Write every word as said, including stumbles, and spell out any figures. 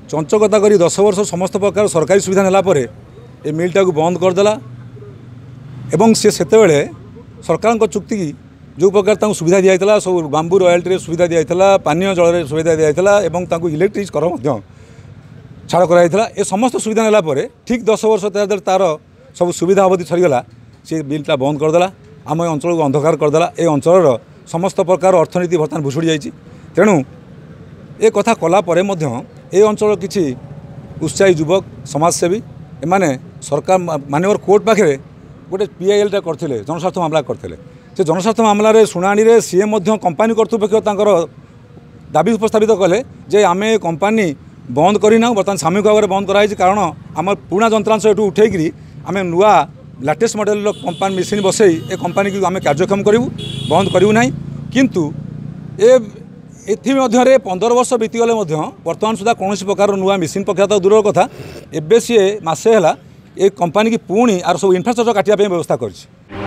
चंचकता करी दस वर्ष समस्त प्रकार सरकारी सुविधा नेला परे ए मिलटा को बंद करदेला एवं सी सेतेबेले सरकार चुक्ति की जो प्रकार तांको सुविधा दिया सब बांबू रॉयल्टी सुविधा दिया पानीय जल सुविधा दिया इलेक्ट्रिक कर छाड़ कराइला ए समस्त सुविधा नेला परे ठीक दस वर्ष तार तार सब सुविधा अवधि सरीगला सी बिलटा बंद करदेला आम अंचल को अंधकार करदेला ए अंचल समस्त प्रकार अर्थनीति बर्तमान भुषुड़ी जाइए तेणु ए कथा कला परे मध्य ए अंचल किछि उत्साही युवक समाजसेवी एमाने सरकार मानवर कोर्ट पाखे गोटे पीआईएलटा करथिले जनस्वार्थ मामला करथिले से जनस्वार्थ मामला रे शुणाणी रे सीए मध्य कंपानी कर्तृपक्ष तांकर दाबी उपस्थापित कले जे आमे कंपानी बंद करना बर्तमान सामूहिक भाव में बंद कराई कारण आम पुराना जंत्रांश एठू उठेकरी आम नुआ लाटेस्ट मॉडल कंपानी मेसीन बसई ए कंपानी को आम कार्यक्षम करूँ बंद करूँ ना किंतु ए एथि पंदर वर्ष बीतीगले बर्तमान सुधा कौन प्रकार नुआ मेसीन पकड़ा तो दूर कथा एबे सी मसे है ए कंपानी की पुणी आर सब इनफ्रास्ट्रक्चर काटिया व्यवस्था कर